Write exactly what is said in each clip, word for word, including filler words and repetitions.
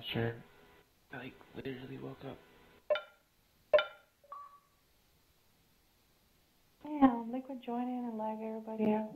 not sure. I like literally woke up. Damn, Liquid join in and lag everybody out.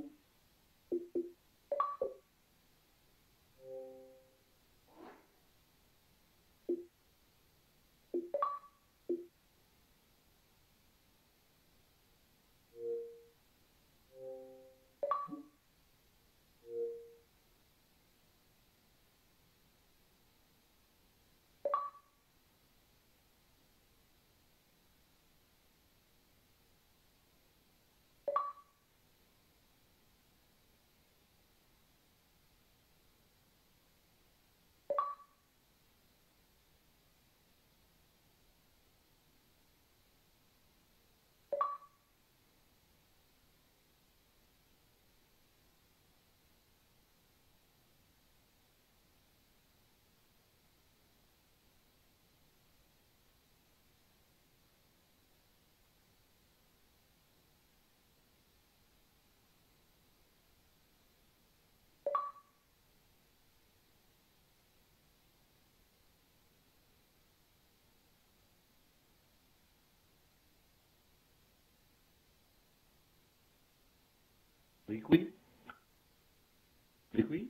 Liquid? Liquid?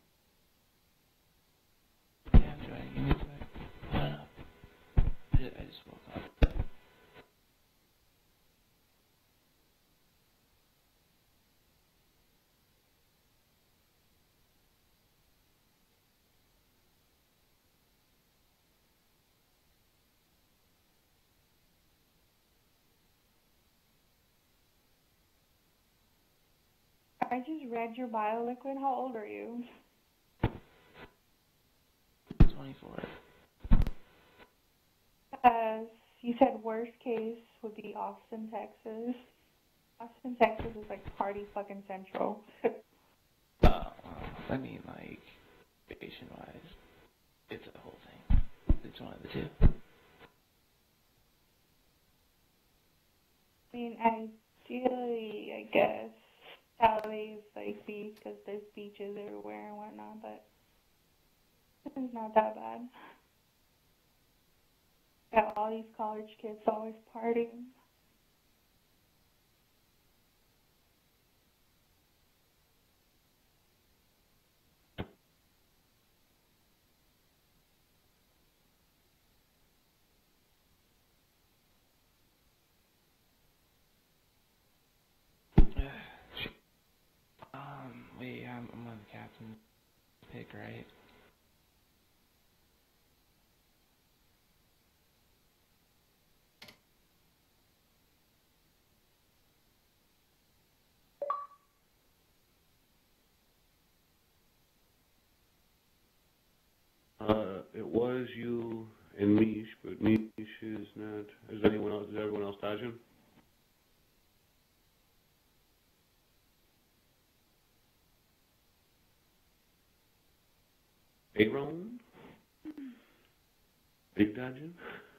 Yeah, I'm trying. Give me a sec. I don't know. I just, I just woke up. I just read your bio, Liquid. How old are you? twenty-four. As you said, worst case would be Austin, Texas. Austin, Texas is like party fucking central. Uh, well, I mean, like, vacation-wise, it's a whole thing. It's one of the two. I mean, ideally, I guess, L A's like beach because there's beaches everywhere and whatnot, but it's not that bad. Got all these college kids always partying. um, wait, I'm, I'm on the captain pick, right? Uh, it was you and Mish, but Mish is not. Is anyone else? Is everyone else dodging? Aaron? Big dodging?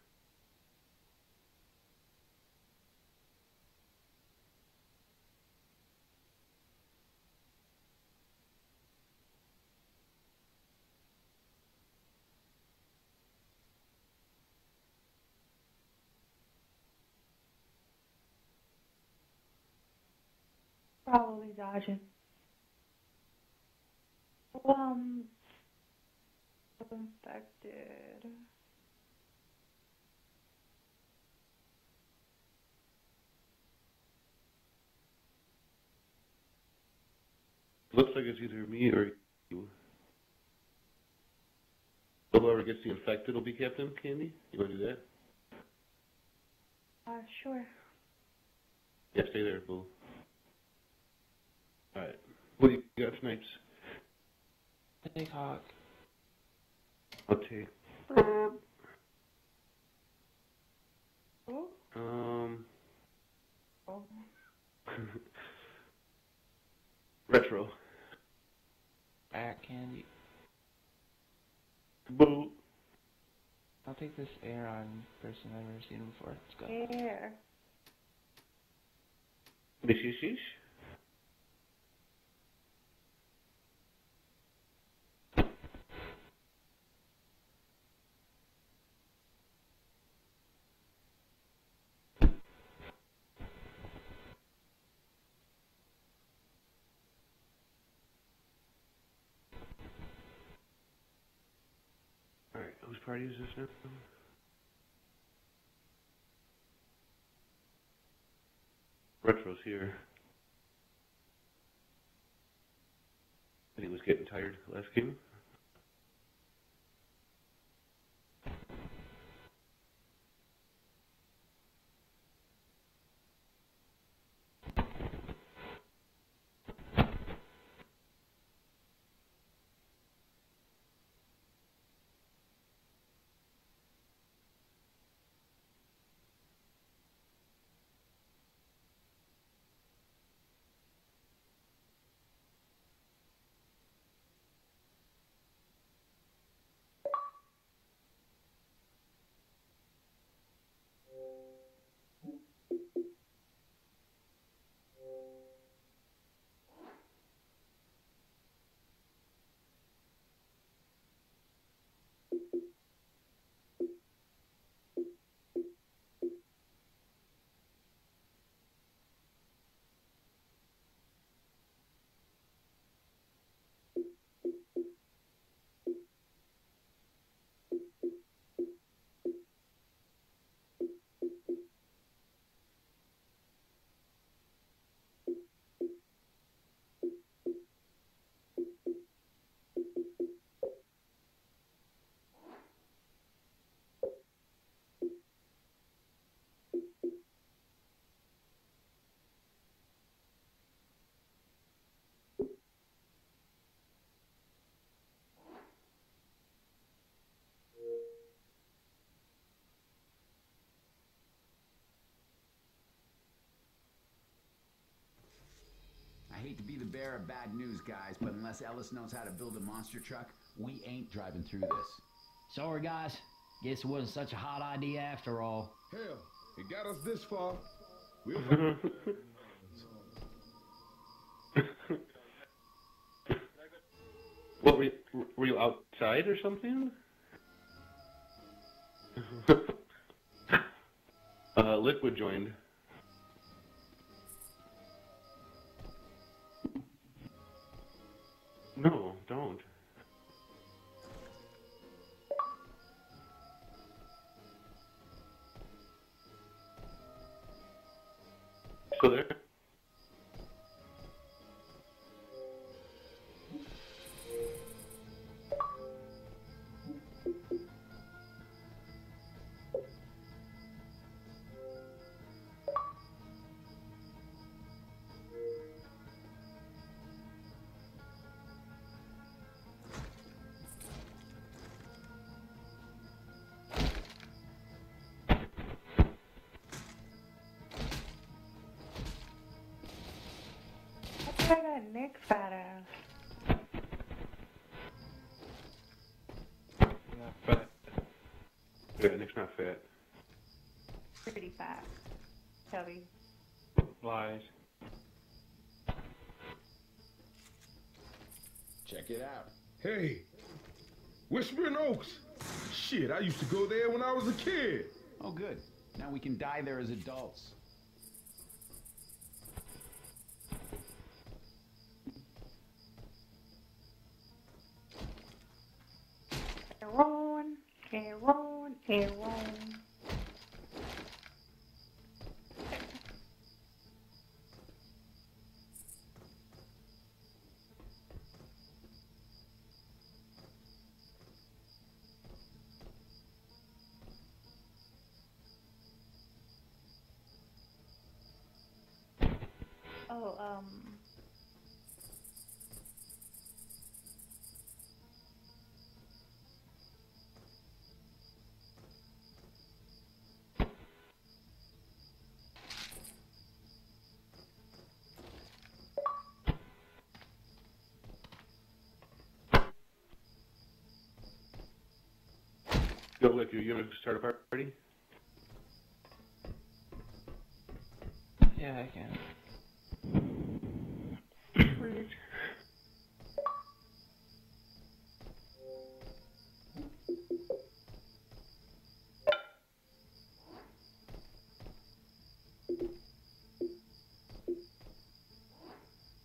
Probably dodging. Um, infected. Looks like it's either me or you. Whoever gets the infected will be captain, Candy? You want to do that? Uh, sure. Yeah, stay there, Boo. Alright. What do you got, Snipes? Take Hawk. I'll take. Oh. Um. Oh. Retro. Back candy. Boo. I'll take this Aaron person I've never seen before. Let's go. Air. Mishishish? Whose party is this now? Retro's here. And he was getting tired last game. I hate to be the bearer of bad news, guys, but unless Ellis knows how to build a monster truck, we ain't driving through this. Sorry, guys. Guess it wasn't such a hot idea after all. Hell, it got us this far. We'll What, were you, were you outside or something? uh, Liquid joined. No, don't. Still there? I got Nick's fat ass. Not fat. Yeah, Nick's not fat. Pretty fat. Chubby. Lies. Check it out. Hey, Whispering Oaks. Shit, I used to go there when I was a kid. Oh, good. Now we can die there as adults. Aaron, Aaron, Aaron. Oh, um. Yo, Lick, you gonna start a party? Yeah, I can.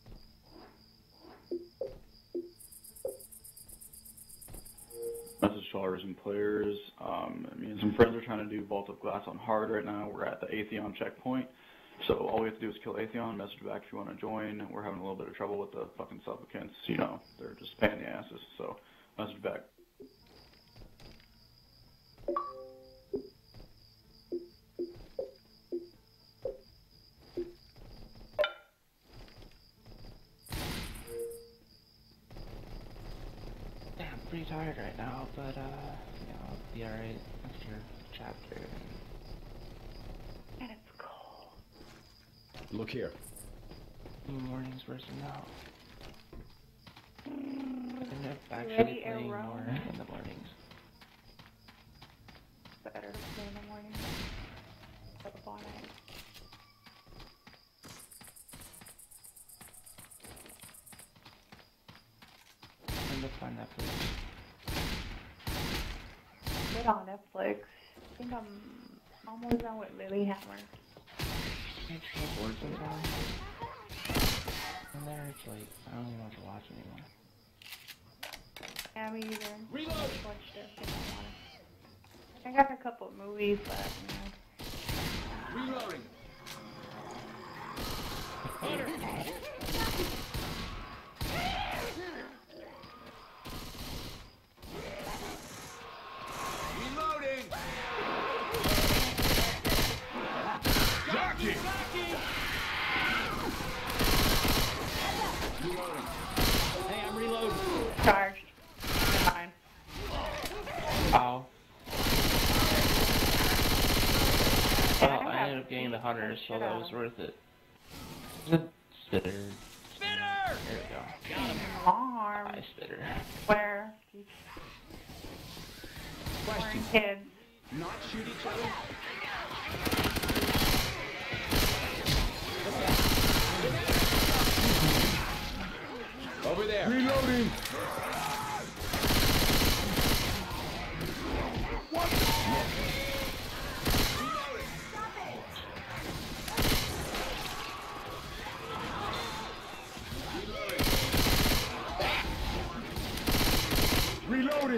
Message sellers and players. Um, me and some friends are trying to do Vault of Glass on hard right now. We're at the Atheon checkpoint. So all we have to do is kill Atheon, message back if you want to join. We're having a little bit of trouble with the fucking supplicants. You know, they're just paying the asses. So message back. Yeah, I'm pretty tired right now, but, uh, you know, I'll be alright after chapter. And it's cold. Look here. Mornings versus now. Mm, I end up actually ready, playing Aaron? more in the mornings. Better to play in the morning. Up all night. End up on Netflix. Good on Netflix. I think I'm almost done with Lilyhammer. It's so bored sometimes. And there it's like, I don't even know what to watch anymore. Yeah, me either. Reload! I just watched it. I don't want it. I got a couple of movies, but you know. Reloading. Reloading. Jockey! Reloading. Hey, I'm reloading. Charged. Fine. Ow. Yeah, Well, I I have ended up getting the beat hunters, the so shit that out was of worth it. The spitter. Spitter! There we go. Long arm. Hi, spitter. Where? Question. Wearing kids. Not shoot each other. Over there. Reloading. Reloading.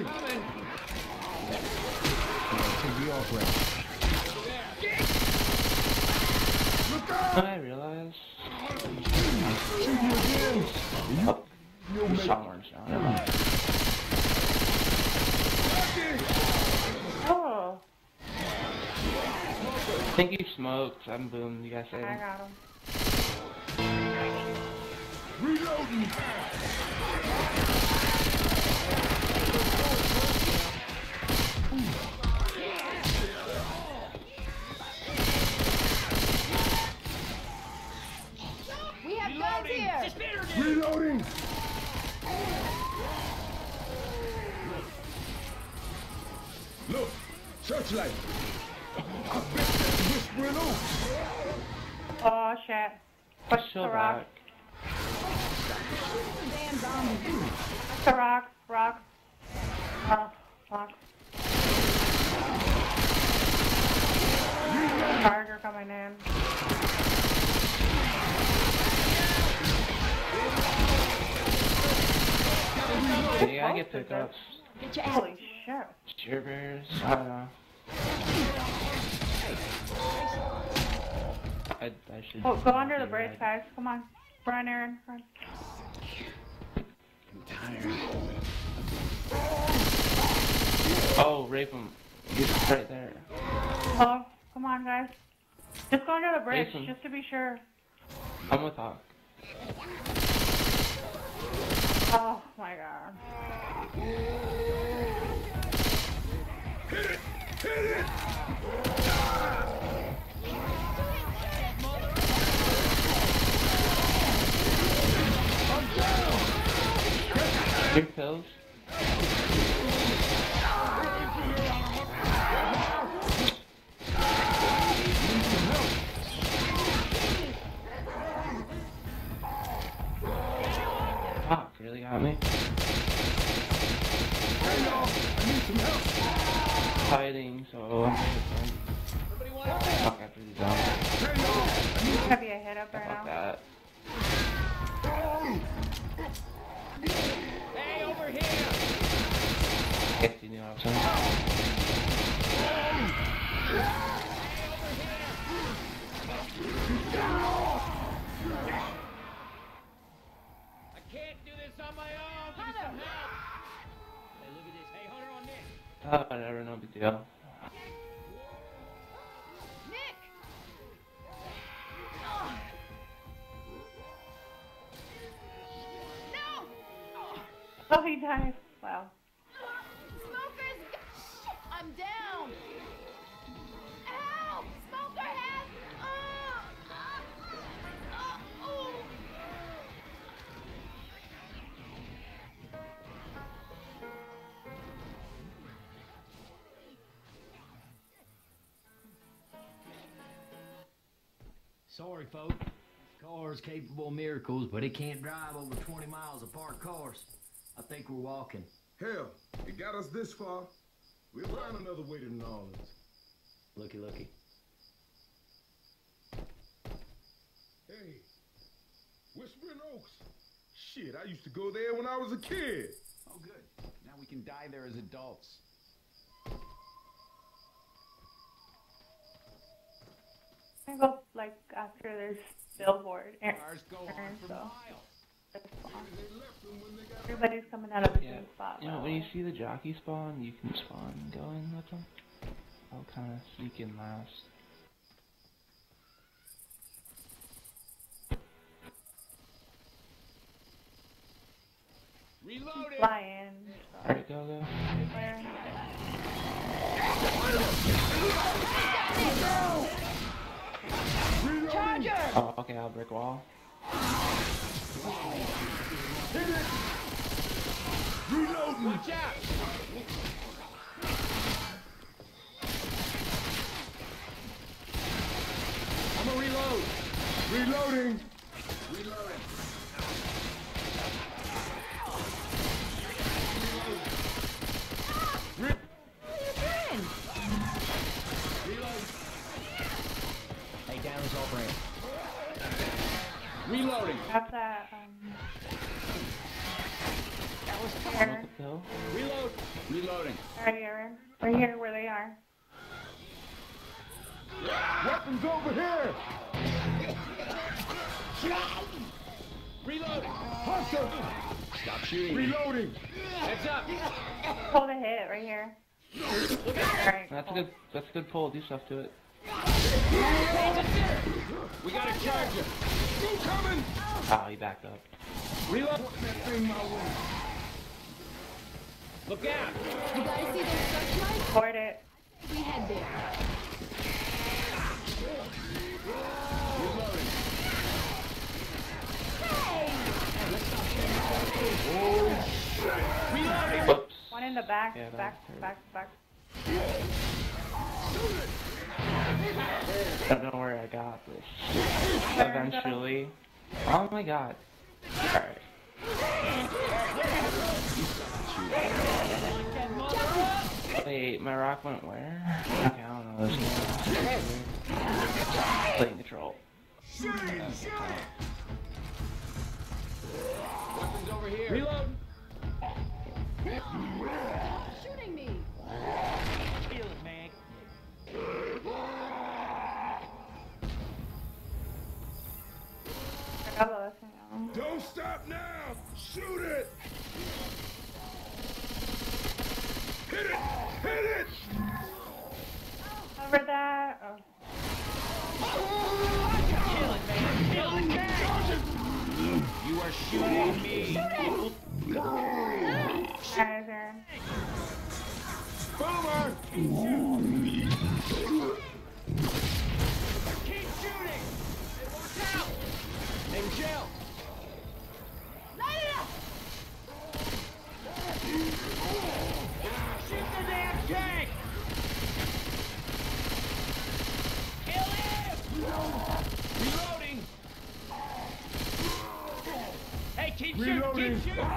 Take the off ramp. Look out! I realized. Shoot you again. Oh, You'll the make shot orange now. Never mind. Oh, I think you smoked. I'm boom. You guys say. I got him. reloading. We have guns here! Reloading. Look, searchlight. I bet that's Whispering Oaks. Oh shit. Push the Chill rock. back. Damn zombies. Push the rock. Rock. Oh, rock. Charger coming in. Yeah, I get pickups. Get your ass. Holy shit. Cheer bears. I don't know. I, I should. Oh, go under the be bridge, right. guys. Come on. Run, Aaron. Run. I'm tired. Oh, rape him. He's right there. Oh, come on, guys. Just go under the bridge, Jason. just to be sure. I'm with Hawk. Oh my god. Hit it. Hit it. I'm down. Your pills? Fuck, really got me? Hey y'all, I need some help. Fighting, so I'm gonna fuck after these zombies. Hey y'all. Have you a hit up right Fuck now? that. Hey, over here! Guess you knew what I'm saying. no big deal. Nick! No! Oh, he died. Wow. Smoker's... Shit, I'm down! Help! Smoker has... Uh, uh, uh, oh. Sorry, folks. This car's capable of miracles, but it can't drive over twenty miles of parked cars. I think we're walking. Hell, it got us this far. We'll find another way to New Orleans. Looky, looky. Hey, Whispering Oaks. Shit, I used to go there when I was a kid. Oh, good. Now we can die there as adults. I go like after there's billboard. and- Cars go on and for so miles. that's fine. They left them when they got Everybody's coming out of the Yeah. same spot. You know, though. when you see the jockey spawn, you can spawn and go in with them. I'll kind of sneak in last. reloaded. Fly in. So Alright, go, go. where? Charger! Oh, okay, I'll brick wall. Reloading. Watch out! I'm gonna reload. Reloading. Reloading. Hey, down this off ramp. Reloading. Got that. Um, that was Smoke here. a pill. Reload. Reloading. Right here. Right here where they are. Weapons over here. Reloading. Hunter. Stop shooting. Reloading. Heads up. Hold a hit right here. Alright. That's a cool. good, that's a good pull. Do stuff to it. We got a charger. Who coming? Oh, he backed up. Reload. That thing my way. Look out. You guys see their searchlight? Board it. We head there. Reloading. Reloading. Whoops. One in the back. Yeah, that back, hurt. back, back. I don't know where I got this. Eventually. Oh my god. Alright. Wait, my rock went where? Okay, I don't know this game. Playing control. Weapons over here. Reload. Shooting me. Feel it, man. I got the thing on. Don't stop now. Shoot it. Hit it. Hit it. Cover that. Oh. Kill it, man. Kill it, man. You are shooting me. Alright, there. Boomer. Keep shooting. Hey, watch out. Hey, Michelle. Light it up! Shoot the damn tank. Kill him. Reloading. Hey, keep shooting. Reloading. Keep shooting.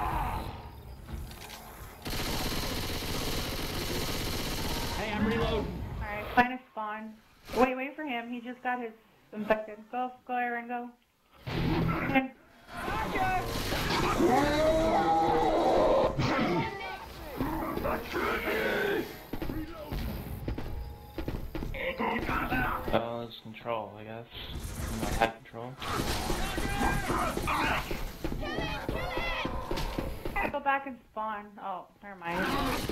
Hey, I'm reloading. Alright, find a spawn. Wait, wait for him. He just got his infected. Go, go, Aaron, go. Okay. Oh, it's control, I guess. Not high control. Go back. back and spawn. Oh, never mind.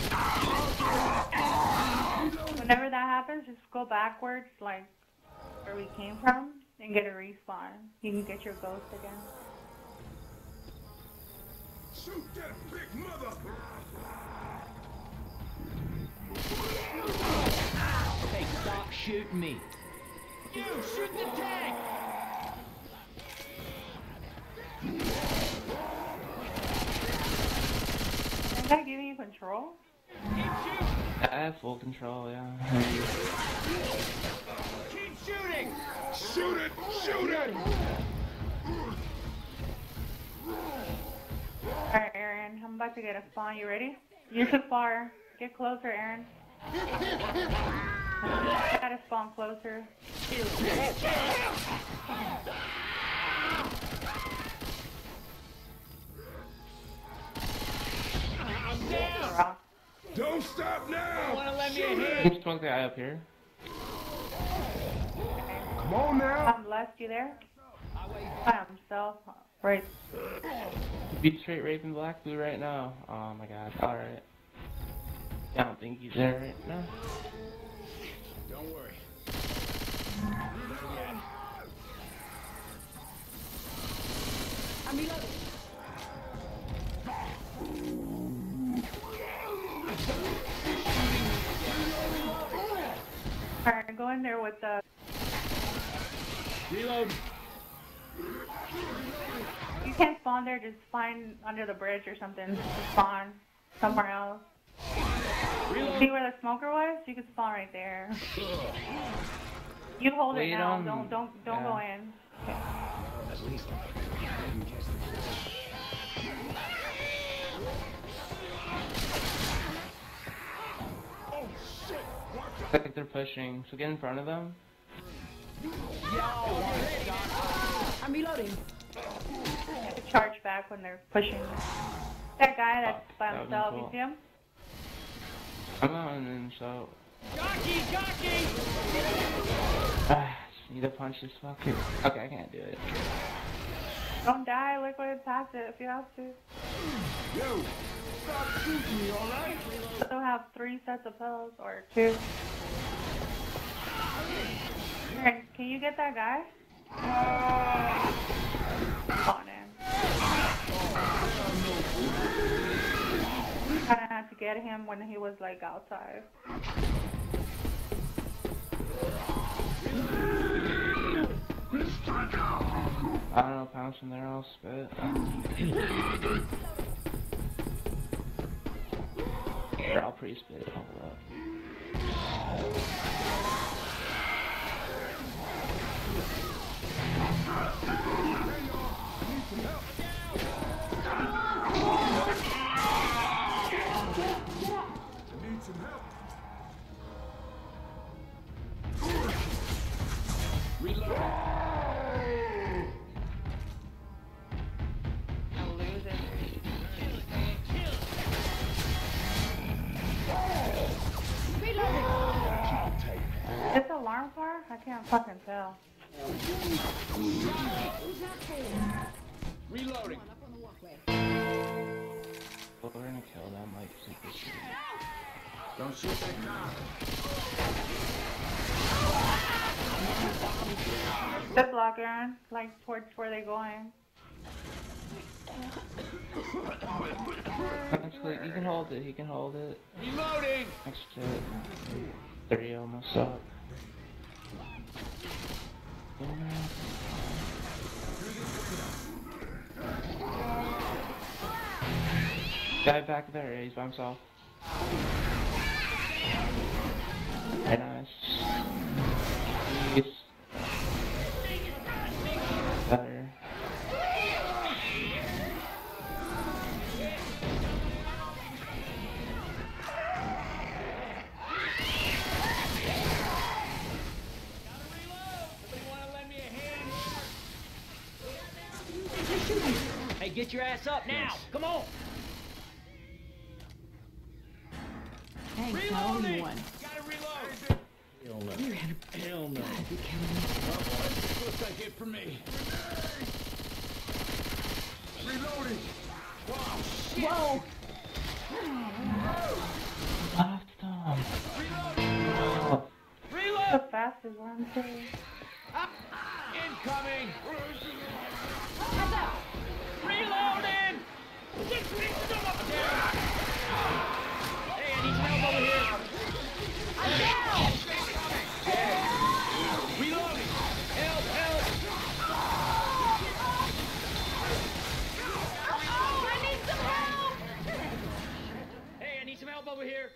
Whenever that happens, just go backwards, like where we came from, and get a respawn. You can get your ghost again. Shoot that big mother! Okay, stop shooting me. You shoot the tank! Is that giving you control? I have full control, yeah. Keep shooting! Shoot it! Shoot it! Alright, Aaron, I'm about to get a spawn. You ready? You're too far. Get closer, Aaron. I gotta spawn closer. I'm down! Don't stop now! Wanna let me Shoot hit? it! Just smoke the guy up here. Come on now! I'm left, you there? By himself. Right. Be straight raping Black Blue right now. Oh my god. Alright. I don't think he's there right now. Don't worry. Alright, go in there with the... Reload. You can't spawn there, just find under the bridge or something. Just spawn somewhere else. See where the smoker was? You can spawn right there. You hold Wait it now. on- Don't don't don't yeah. go in. At least Looks like they're pushing, so get in front of them. I'm reloading. You can charge back when they're pushing. That guy that's by That would've been himself, cool. you see him? I'm on and so Jockey, jockey! ah, just need to punch this fucker. Okay, I can't do it. Don't die, liquid, pass it if you have to. Yo! Stop shooting me, alright? Still have three sets of pills, or two. Aaron, can you get that guy? On in. Kinda had to get him when he was like outside. I don't know, pound somewhere else, but here, I'll pre-spit it. Hold up. Need some help. I'll lose it. Is the alarm car? I can't fucking tell. Reloading. Well, we're gonna kill them like super soon. Don't shoot that car. Good block, Aaron. Like towards where they're going. Actually, you can hold it, he can hold it. Reloading. Next to it. Three almost up. Guy back there, he's by himself. Very nice. He's better. Hey, get your ass up now. Come on. Thanks, I owe you one. Gotta reload. Hell no. You're gonna Hell no. be killing me. Looks like it for me. Reloading. Whoa! is what I'm saying. Incoming! Heads up! Reloading! Hey, I need some help over here! I'm down! Reloading! Help, help! I need some help! Hey, I need some help over here!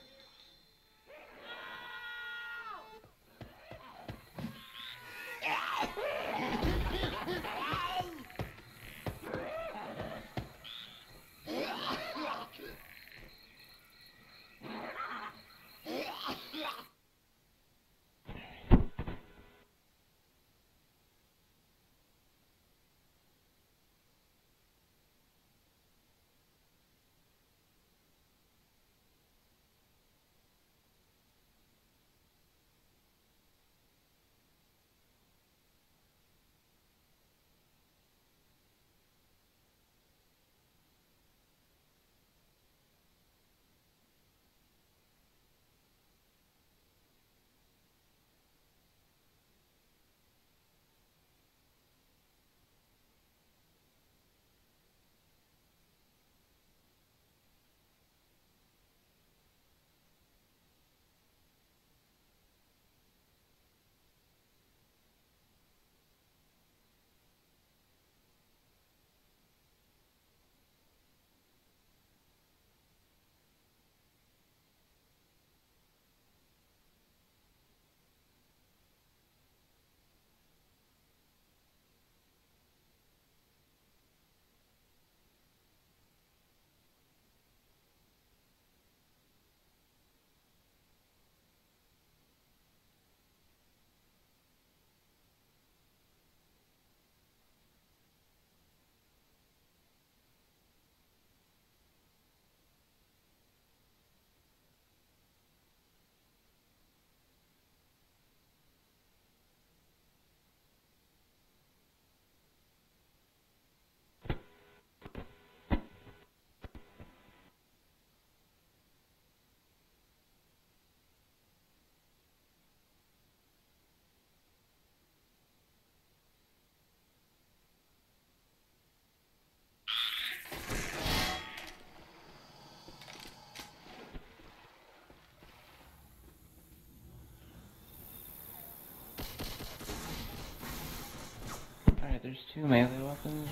Alright, there's two melee weapons.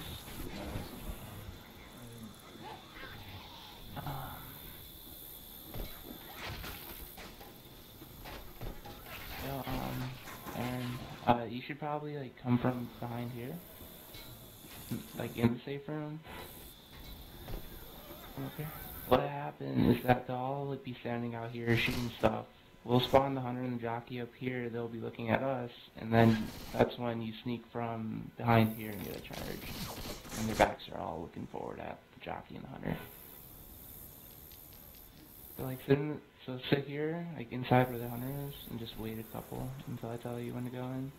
Um, so, um, and, uh, you should probably, like, come from behind here. Like, in the safe room. Okay. What happened is that they'll all, like, be standing out here shooting stuff. We'll spawn the hunter and the jockey up here, they'll be looking at us, and then that's when you sneak from behind here and get a charge. And their backs are all looking forward at the jockey and the hunter. So like sit in, so sit here, like inside where the hunter is, and just wait a couple until I tell you when to go in.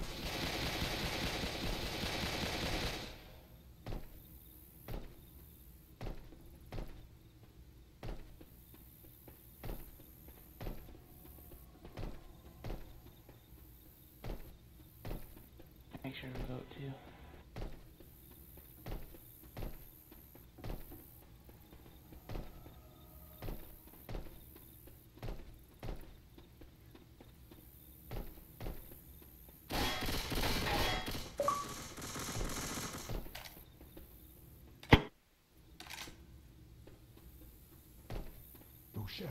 Make sure to vote too. No shout.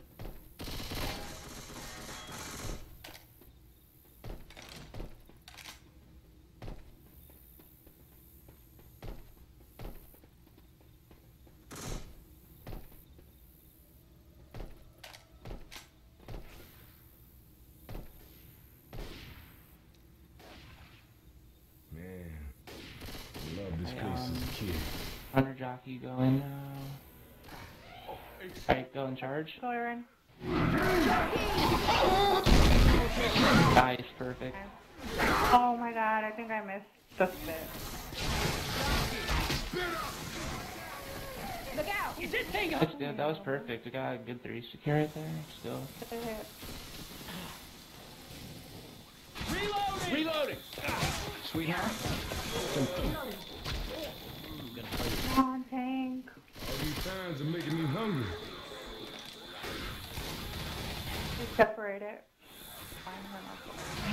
Man, I love this Hey, place um, as a kid. Hunter jockey, go in now. Alright, go in charge. Go, Aaron. Nice, perfect. Oh my god, I think I missed just a bit. Look out! Is this thing That's good, that was perfect. We got a good three secure right there, still. Good hit. sweetheart. Come on, tank. All these signs are making me hungry. We separate it. Find him up.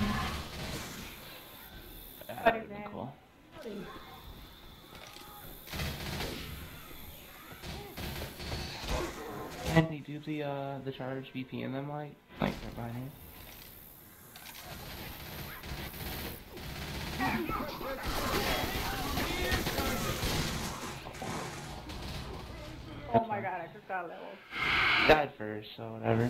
That What would is have been it? cool. Can you do the uh the charge V P in them like like right behind here? Oh my god, I just got leveled. Died first, so whatever.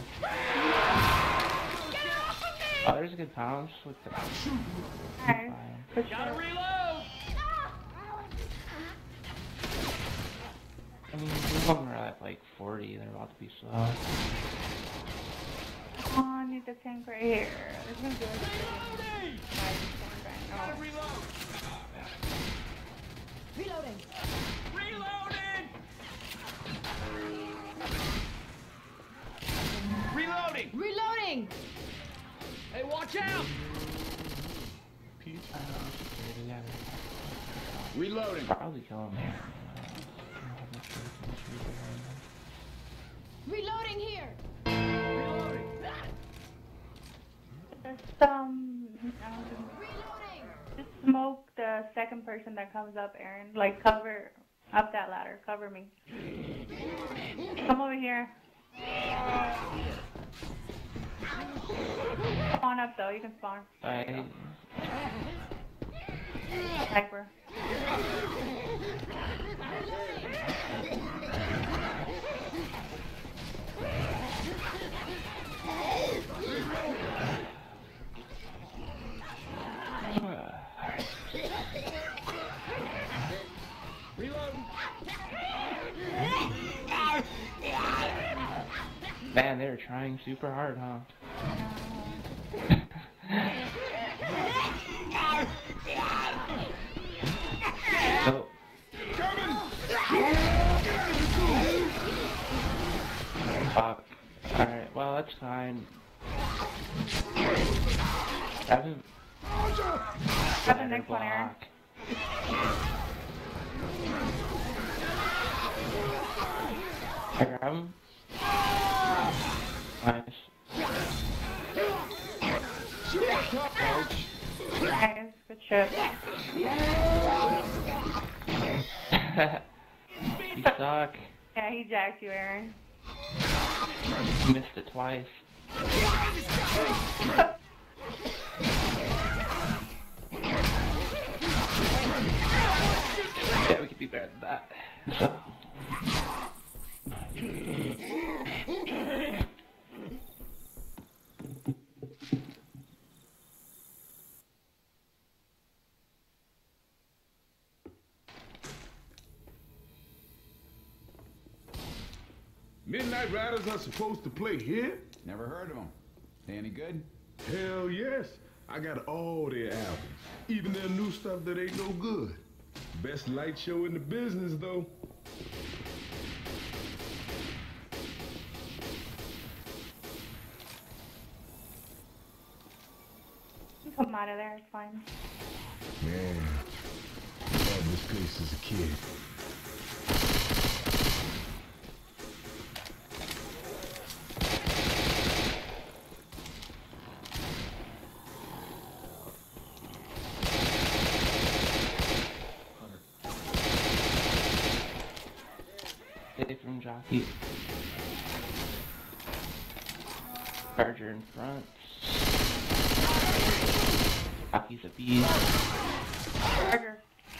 Oh, there's a good pounce. Look at that. Nice. Good Gotta shot. reload! I mean, these of them are at like forty. They're about to be slow. Oh, I need the tank right here. This is gonna do it. Gotta No. reload! Reloading. Reloading! Reloading! Reloading. Hey, watch out! Peach, I don't know. Stay together. Reloading. Probably kill him here. Reloading here. Reloading. Just, um, um, Reloading. just smoke the second person that comes up, Aaron. Like, cover up that ladder. Cover me. Come over here. Spawn up, though. You can spawn. I Sniper. Man, they were trying super hard, huh? So, fuck. Alright, well, that's fine. Have him. Have the next one, Aaron. I grab him. Nice. Nice. Good shit. You suck. Yeah, he jacked you, Aaron. You missed it twice. Yeah, we could do better than that. So. Midnight Riders are supposed to play here? Never heard of them. They any good? Hell yes. I got all their albums. Even their new stuff that ain't no good. Best light show in the business, though. You come out of there, it's fine. Man, I love this place as a kid. Stay from jockey. Charger in front. Jockey's a beast. Charger.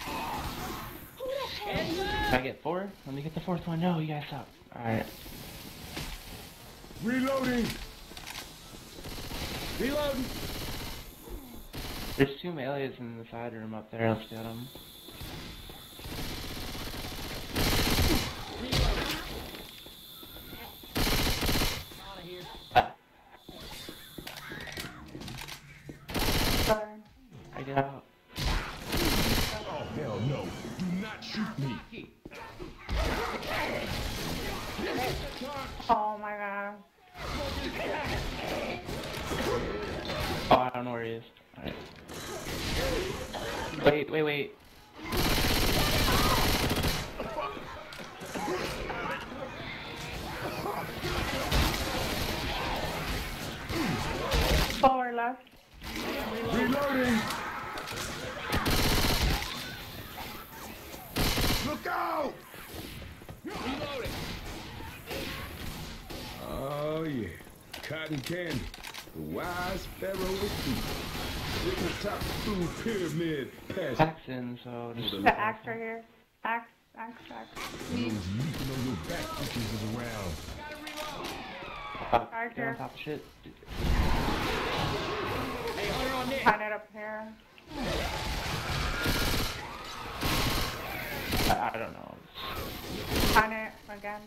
Can I get four? Let me get the fourth one. No, you guys suck. Alright. Reloading! Reloading! There's two melees in the side room up there. Let's get them. Ah. Sorry. I get out. Oh, hell no. Do not shoot me. Oh my god. Oh, I don't know where he is. Alright. Wait, wait, wait. Forward left. Reloading! Look out! Reloading. Oh, yeah. Cotton candy. The wise pharaoh of food. Sitting atop the food pyramid. Past Axe in, so just... The axe right here. Axe, axe, axe. those leaping on your back bitches is around. Uh, get Charger. on top of shit. Hey, Hunter on this. Find it up here. I, I don't know. Find it again.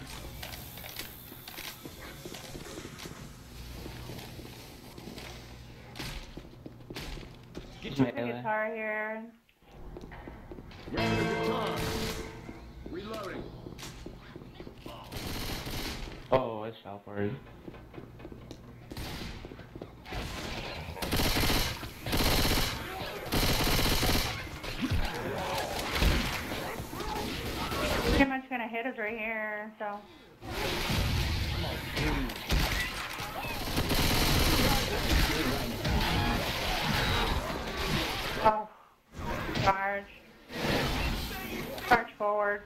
Just The melee. guitar here. Grab the guitar. Reloading. Oh, it's southward. Pretty much gonna hit us right here, so. Oh. Charge. Charge forward.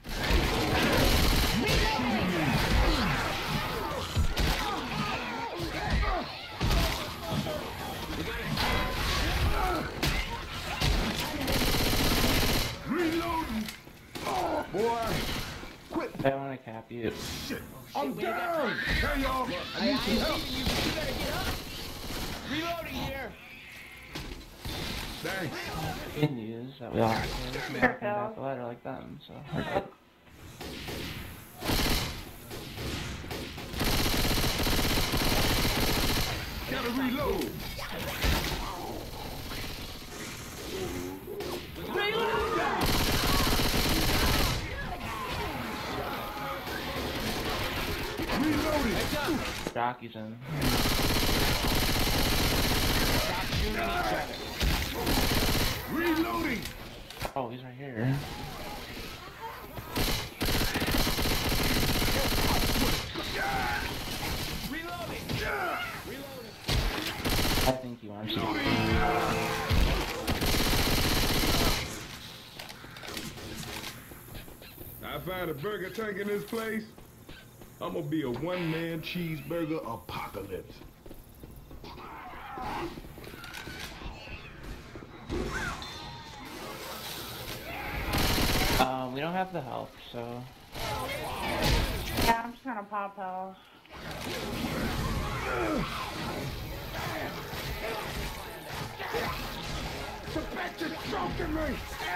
Reloading! Oh, boy! Quit! I want to cap you. Shit! I'm down! Hey, y'all! I need some help! You, you better get up. Reloading here. Thanks. Good news that we all have to come back and back the ladder like them, so we're good. Gotta reload! Reloading! Jockey's in. Stop shooting each other. Reloading! Oh, he's right here. Reloading. Reloading. I think you are. I find a burger tank in this place. I'm gonna be a one-man cheeseburger apocalypse. Um, we don't have the help, so... Yeah, I'm just gonna pop health. Sebastian choking me!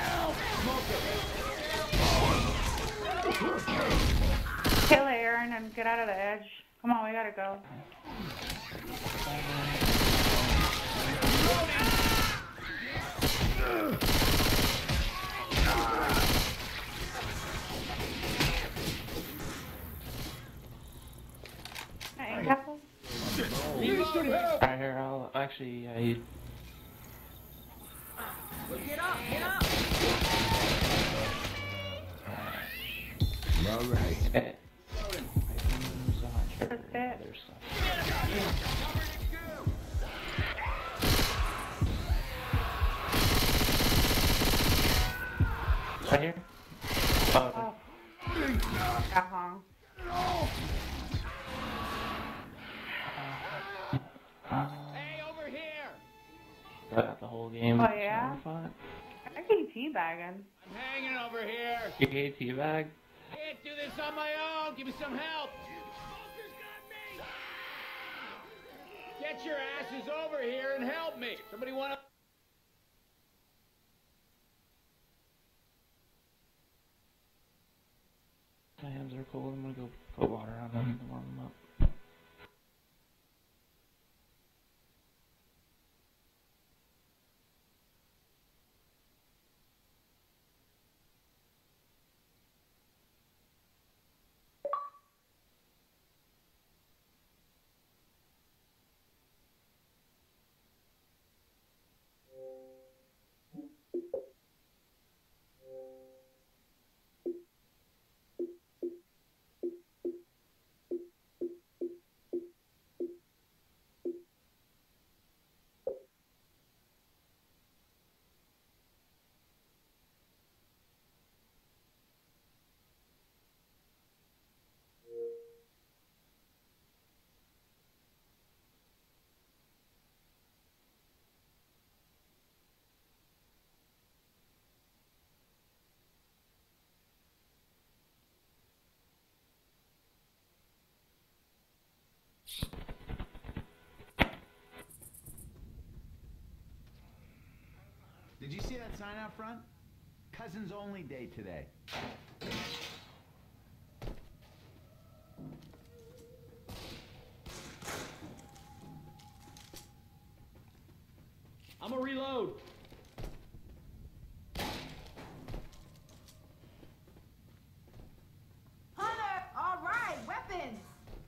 Kill Aaron and get out of the edge. Come on, we gotta go. Hey, careful. Alright, here, I'll... Actually, yeah, you... Get up. Get up. All right. Eh. That's it. There's stuff. Right here? Oh, Oh. Uh-huh. Hey, over here. got the whole game. Oh, yeah? so fun. I keep teabagging. I'm hanging over here. You gave teabag? I can't do this on my own. Give me some help. Get your asses over here and help me. Somebody want to... My hands are cold. I'm gonna go put water on them and warm them up. Did you see that sign out front? Cousins only day today. I'm gonna reload. Hunter, all right, weapons.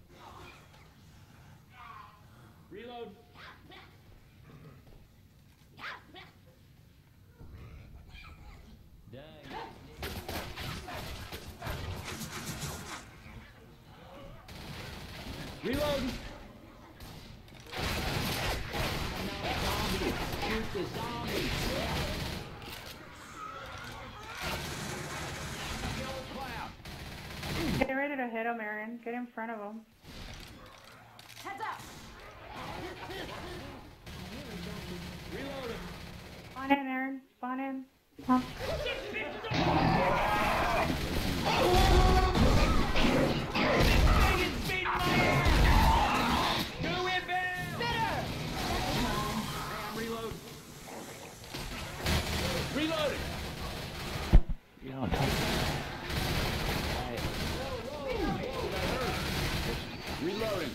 Reload. Dang. Reload. Shoot the zombie. Get ready to hit him, Aaron. Get in front of him. Heads up. Reload him. Spawn in, Aaron. Spawn in. Huh? Reloading. You don't touch it. Reloading.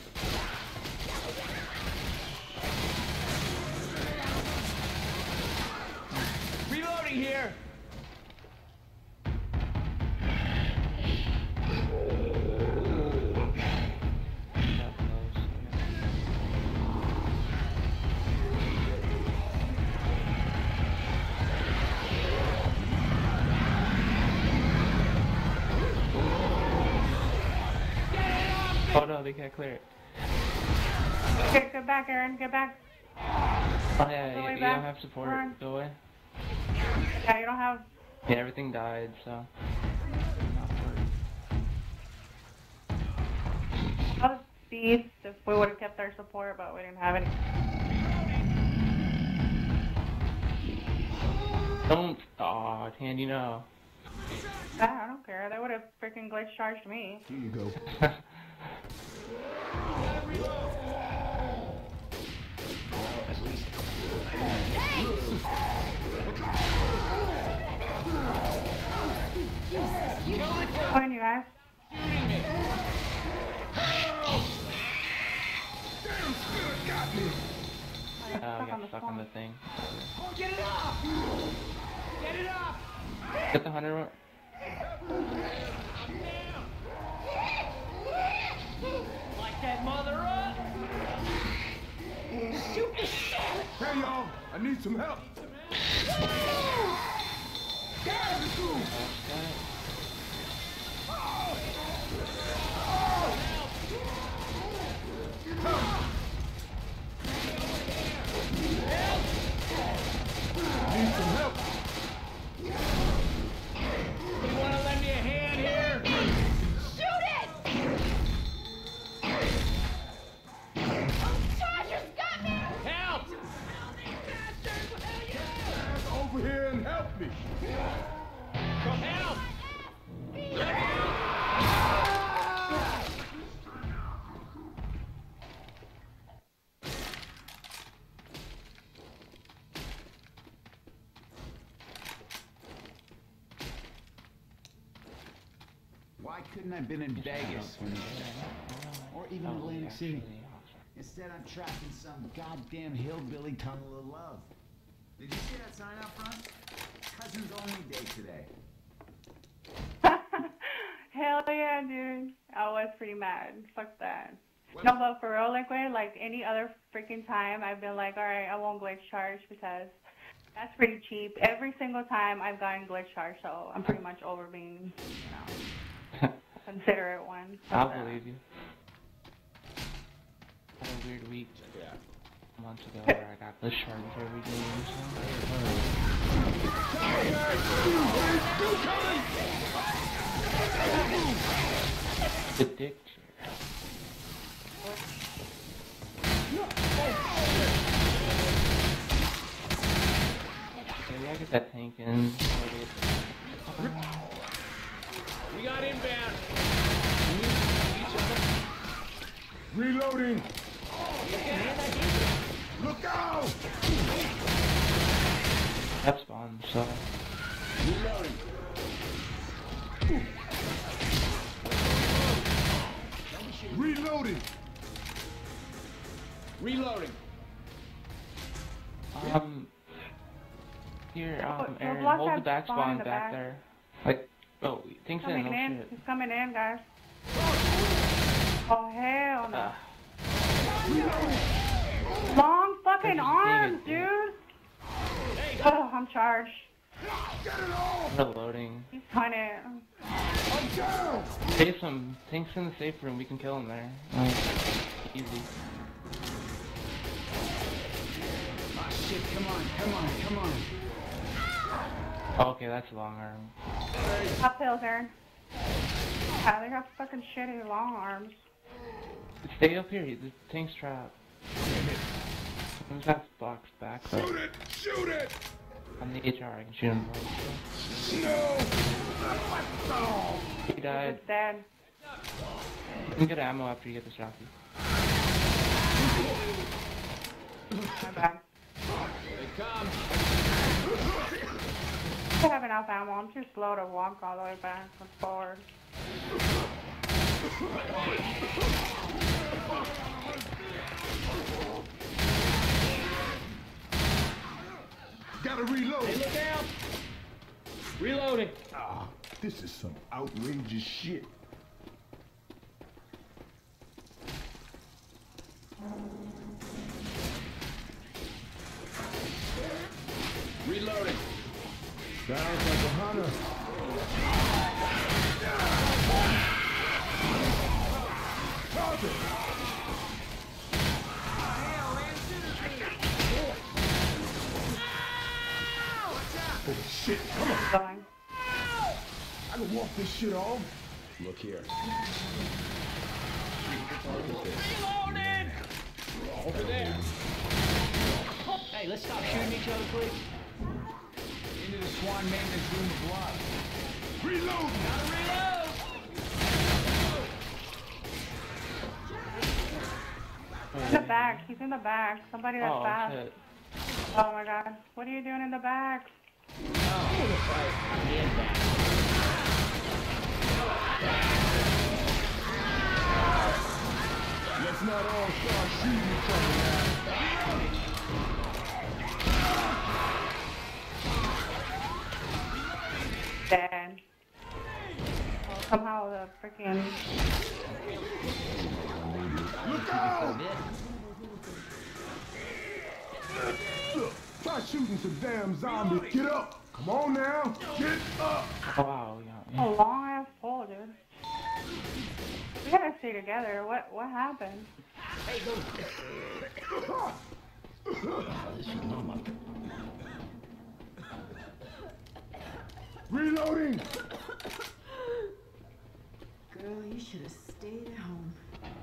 Reloading here. That close, yeah. Oh no, they can't clear it. Get, get back, Aaron. Get back. Oh yeah, Go you, way you back. don't have support. Run. Go away. Yeah, you don't have. Yeah, everything died, so. Not worried. I was beast if we would have kept our support, but we didn't have any. Don't. Aw, Tan, you know. I don't care. They would have freaking glitch charged me. Here you go. Point you guys. Oh, I got stuck on the thing. Get it off. Get it off. Get the hunter. Like that mother up. Shoot the shit. Hey, y'all, I need some help. Need some help. You want to lend me a hand here? Shoot it! Oh, Chargers got me! Help! Over here and help me. Help! Why couldn't I have been in Vegas? Or even Atlantic City? Instead, I'm trapped in some goddamn hillbilly tunnel of love. Did you see that sign out front? Cousins only day today. Hell yeah, dude. I was pretty mad. Fuck that. No, but for real, Liquid, like any other freaking time, I've been like, alright, I won't glitch charge because that's pretty cheap. Every single time I've gotten glitch charge, so I'm pretty much over being, you know, a considerate one. I'll believe you. I had a weird week months ago where I got glitch charged every game. So. The dick chair. Maybe I get that tank in. We got inbound. Reloading! Look out! That spawned, so. Reloading! Reloading! Reloading! Um. Here, um, We'll Aaron, block hold the that back spawn in spawn the back back. there. Like, oh, things in, Coming no in. shit. He's coming in, guys. Oh, hell no. Uh, Long fucking just arms, being a dude. Oh, I'm charged. reloading. He's hunting. Save some things in the safe room. We can kill him there. Like, easy. Oh shit, come on, come on, come on. Oh, okay, that's a long arm. Top hills, Aaron. Yeah, they got fucking shitty long arms. Stay up here. The tank's trapped. Who's that box back? Though? Shoot it! Shoot it! On the H R, I can shoot him. No! He died. He's dead. You can get ammo after you get this jockey. My bad. They come. I have enough ammo. I'm too slow to walk all the way back and forward. Gotta reload! Hey, look out! Reloading. Ah, this is some outrageous shit. Reloading. Sounds like a hunter. Target! Oh shit, come on. Going. I can walk this shit off. Look here. Reloading. Over there. Hey, let's stop shooting each other, please. Into the Swan maintenance room of blood. Reload! Gotta reload. In the back. He's in the back. Somebody that's Oh, fast. shit. Oh my god. What are you doing in the back? Let's not all start shooting each other now. Dead. Oh, somehow the freaking. Look out! Look, try shooting some damn zombies. Get up! Come on now! Get up! Oh, wow, yeah. A long ass pole, dude. We gotta stay together. What what happened? Reloading! Girl, you should have stayed at home.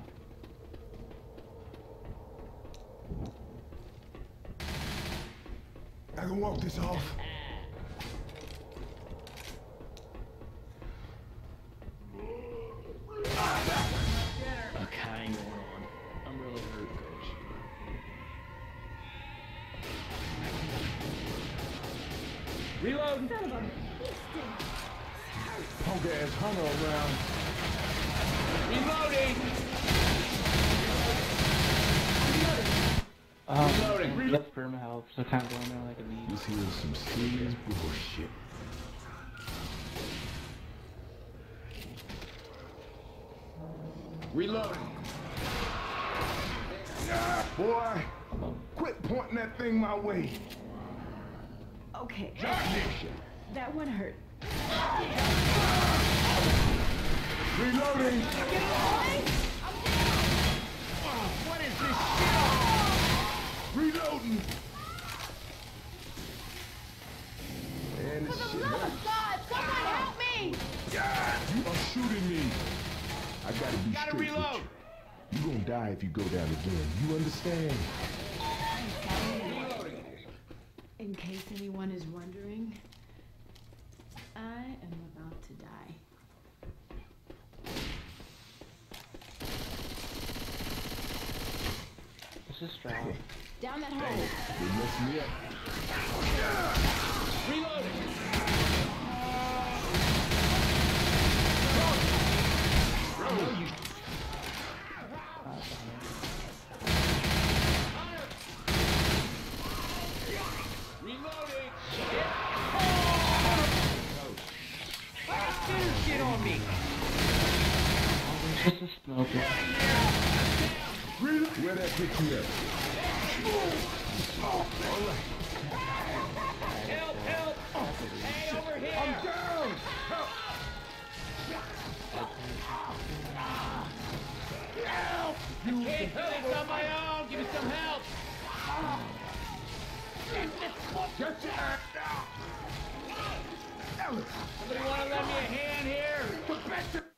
I can walk this off. Okay, hang on. I'm really hurt, coach. Reloading. Punk ass hunter around. Reloading. Um, that's perma help, so kind of going there like a bee. This here is some serious bullshit. Reloading. Ah, boy, quit pointing that thing my way. Okay, Nation. that one hurt. Reloading. What is this shit? Reloading. And For this the shit love hurts. of God, someone help me! You are shooting me. I gotta be Gotta straight reload. with you. You gonna die if you go down again. You understand? In case anyone is wondering, I am about to die. just drop. Down that hole. They messed me up. Reloading! Bro, you... Reloading! Get on me! Oh, there's just a smoker. Really? Where that pick you up? Help! Help! Hey, over here! I'm down! Help! Help! I can't do this on my own! Give me some help! Get your ass down! Ellis! Somebody wanna lend me a hand here? Put back to...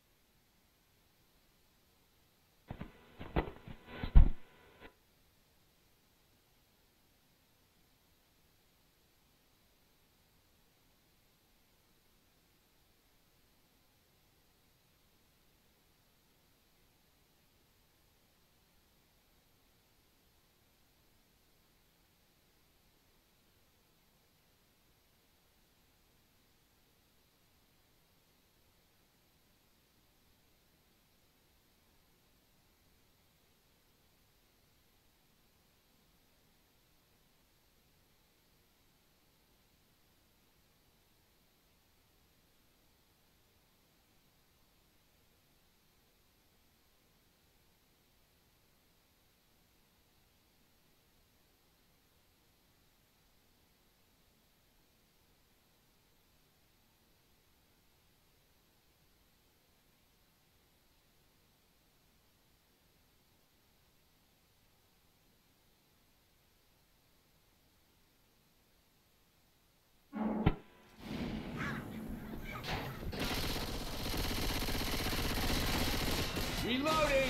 Reloading!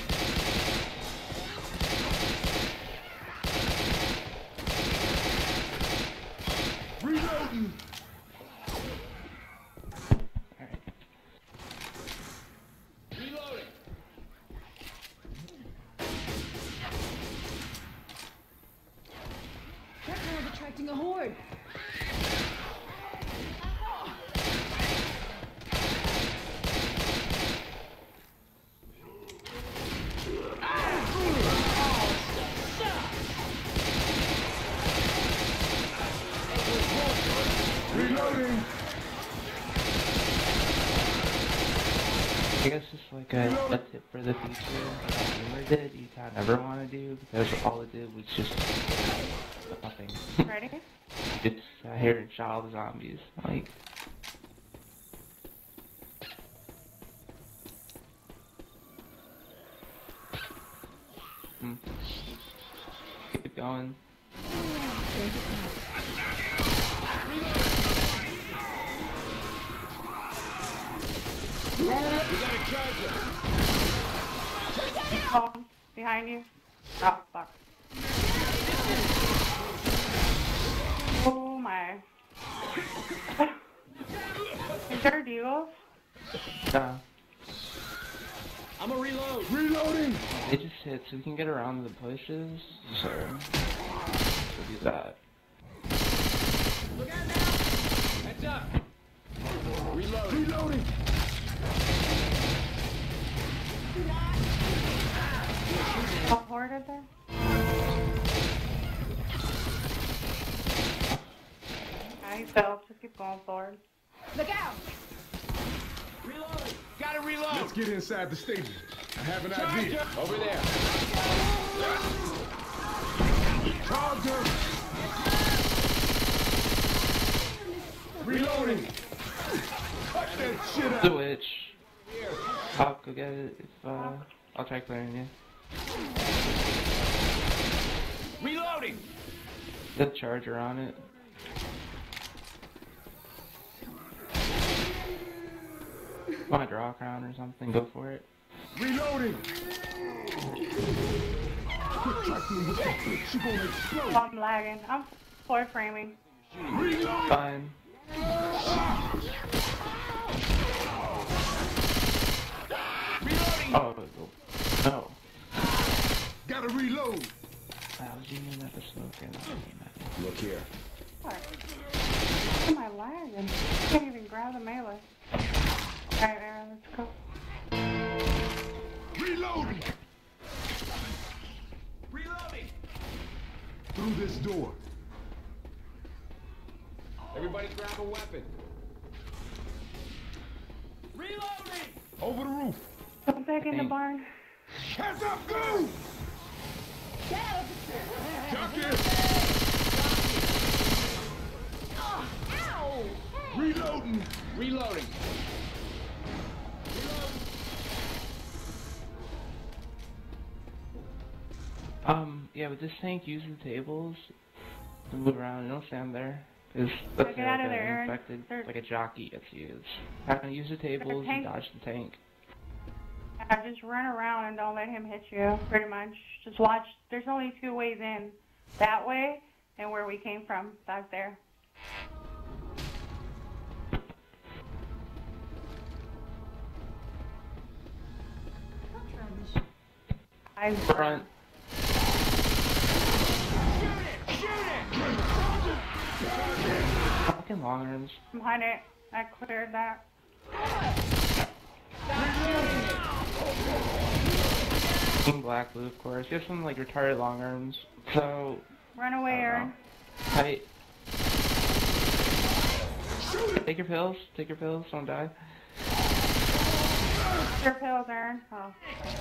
Reloading! Reloading! That car's attracting a horde. Reloading! I guess it's like a, a tip for the future. Like Boomer did, you kind of never want to do because all it did was just nothing. Ready? Just uh, here and shot all the zombies. Like, hmm. Keep going. We got a charger! Oh, behind you. Oh, fuck. Oh my. Is there a deal? Uh, I'm a reload! Reloading! it just hit, so we can get around the bushes. So, we'll do that. Look out now! Heads up! Reload! Reloading! A horde is there? Yeah, he fell. Just keep going forward. Look out! Reload! Gotta reload! Let's get inside the station. I have an idea. Over there! Charger! Reloading! Cut that shit The out! witch. I'll go get it if, uh, I'll try clearing you. Reloading! The charger on it. Want to draw a crown or something? Go for it. Reloading! Quit tracking with that bitch. She gonna explode. Oh, I'm lagging. I'm floor framing. Reload! Fine. Reloading! Oh, no. Gotta reload. I was aiming at the smoker and I was aiming at it. Look here. What? Why am I lagging? I can't even grab the melee. Alright, Aaron, let's go. Reloading! Reloading! Through this door. Everybody grab a weapon. Reloading! Over the roof. Come back in the barn. Hands up, go! Duck it! Oh, ow! Reloading! Reloading! Um, yeah, but this tank uses the tables to move around. Don't stand there. Because let's Get say out like of there, an Aaron. infected, There's- like a jockey gets used. How can I use the tables and tank- dodge the tank? I just run around and don't let him hit you, pretty much. Just watch. There's only two ways in. That way and where we came from, back there. I Front. Fucking long arms. I'm behind it. I cleared that. King black blue, of course. You have some like retarded long arms. So Run away, Aaron. I take your pills. Take your pills. Don't die. Your pills, Aaron. Oh.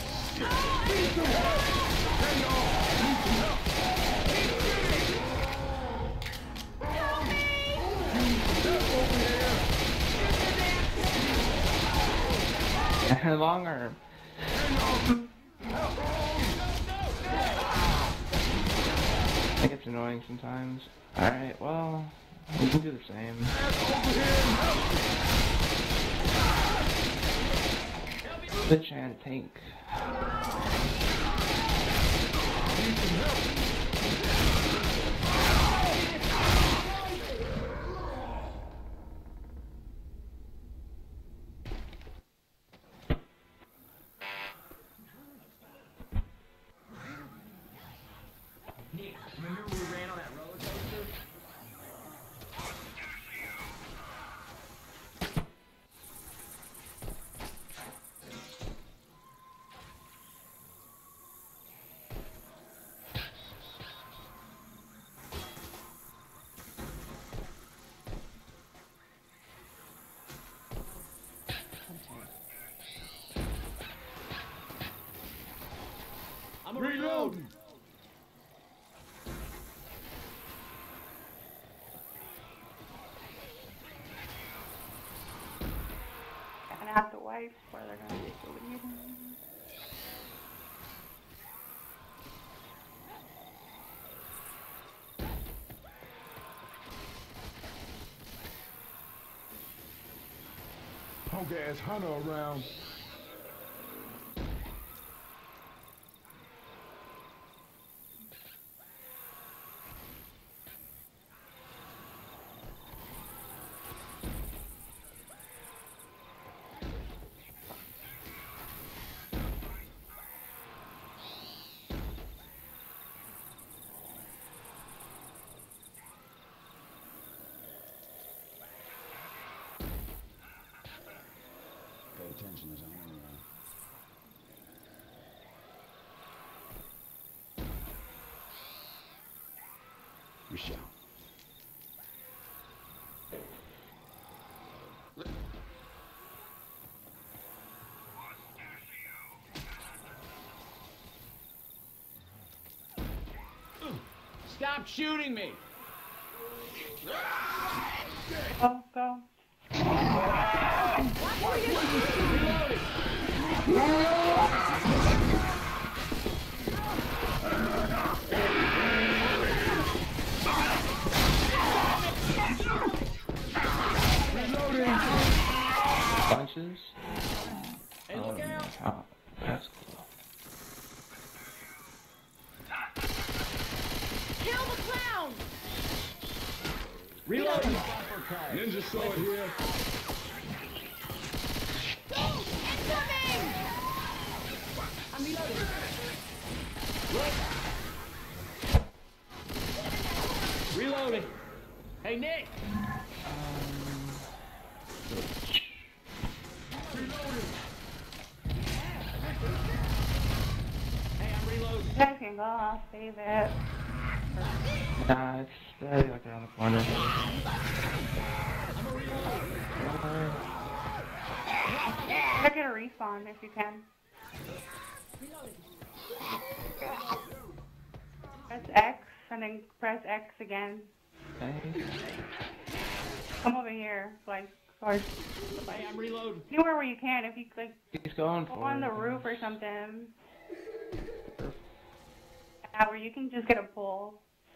Long arm. It gets annoying sometimes. Alright, well, we can do the same. Bitch and tank. Nick, remember we ran on that roller coaster? I'm Reloading! Gonna have to wipe where they're gonna take the lead. Punk ass hunter around. Pay attention, there's a hunter around. Michelle. Stop shooting me! Go, go. Bunches. Hey, look Um, out! oh, that's cool. Kill the clown! Reloading! Ninja sword here. Incoming! I'm reloading. Reloading. Hey, Nick. Hey, I'm reloading. You guys can go, I'll save it. Nah, it's uh, like around the corner. Try to get a respawn if you can. Press X and then press X again. Okay. Come over here, like, or Hey, I'm reloading. anywhere where you can. If you like, He's going go for on it. the roof or something. Yeah, where you can just get a pull.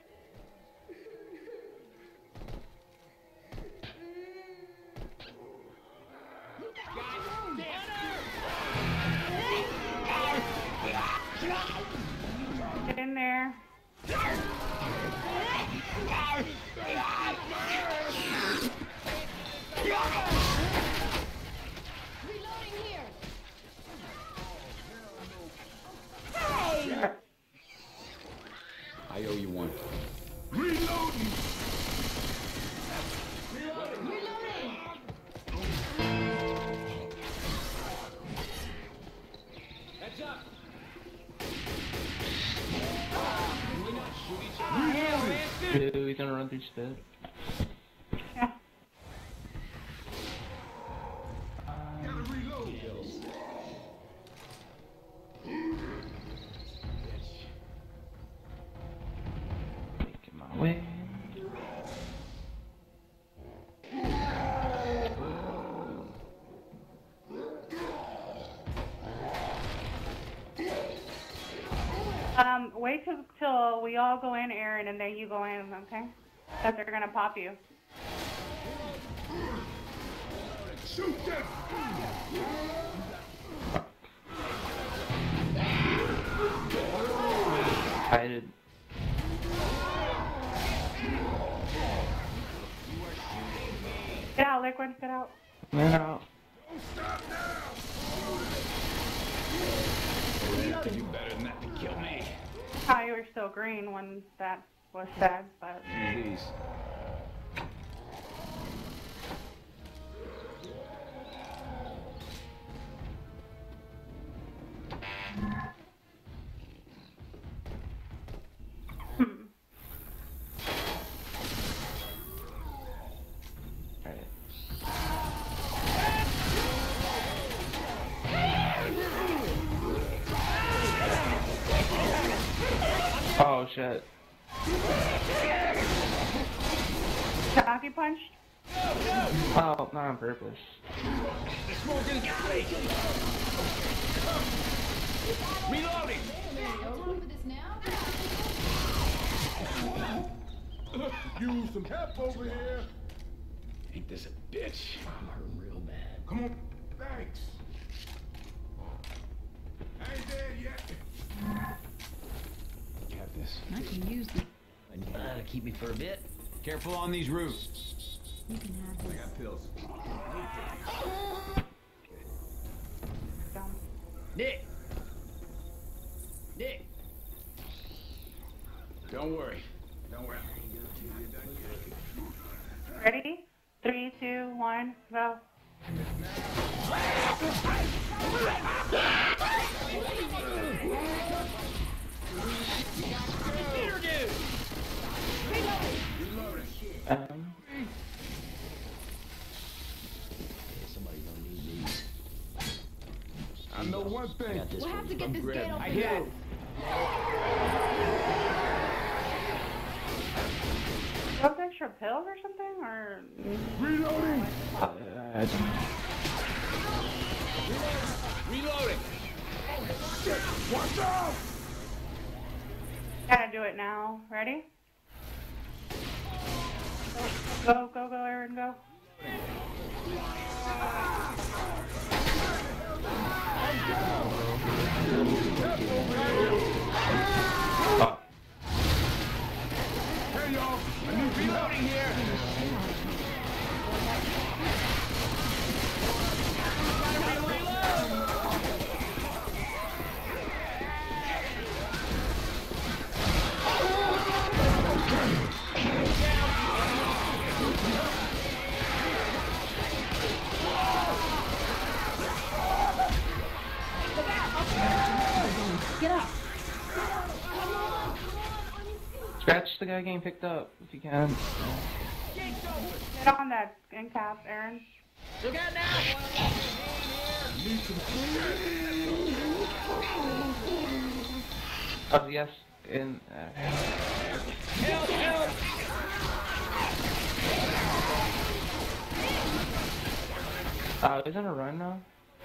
Get in there. Reloading here. I owe you one. Reloading! Heads up. Dude, he's gonna run through spit. Yeah. Gotta reload. Making my way. Um, wait till, till we all go in, Aaron, and then you go in, okay? Because they're gonna pop you. Shoot them! I did. Get out, Liquid, get out. No. You better than that to kill me. Oh, you were still green when that was said, but... Please. Hmm. Alright. Oh shit. Jockey punched? Oh, not on purpose. Reloading. Over this now? Use some help over here. Ain't this a bitch? I'm hurting real bad. Come on. Thanks. I ain't dead yet. Got this. I can use the. That'll keep me for a bit. Careful on these roofs. You can have I this. got pills. Dumb. Nick. Nick. Don't worry. Don't worry. Ready? Three, two, one, go. Um, Somebody's gonna need these. I know one I thing. got this We'll for have to you. get this gate I open. hear it. Those extra pills or something, or Reloading. uh, Reloading. Watch out! gotta do it now. Ready? Go, go, go, Aaron, go. oh. Hey y'all, I need reloading here. Scratch the guy getting picked up if you can. Get on that in cap, Aaron. Look out now! Oh yes, in. Uh, Help! Help! uh, is it a run now?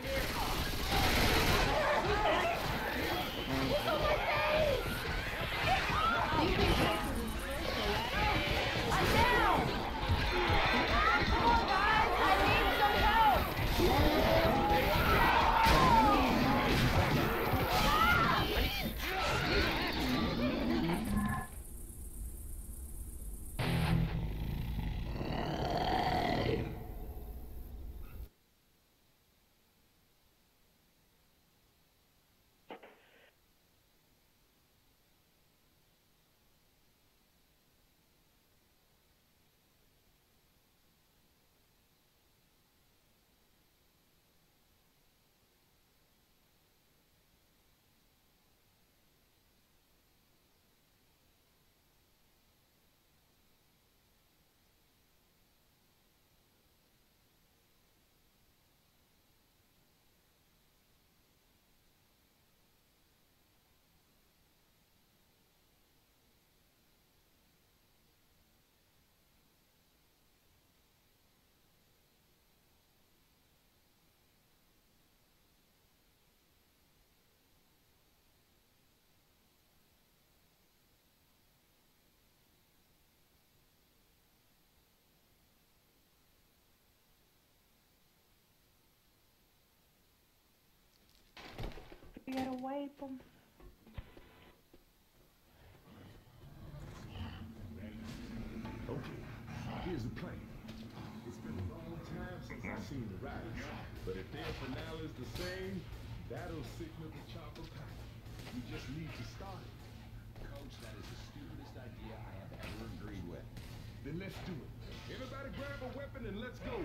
You gotta wipe them. Okay, here's the plan. It's been a long time since I've seen the riders, but if their finale is the same, that'll signal the chopper pack. We just need to start it. Coach, that is the stupidest idea I have ever agreed with. Then let's do it. Everybody grab a weapon and let's go.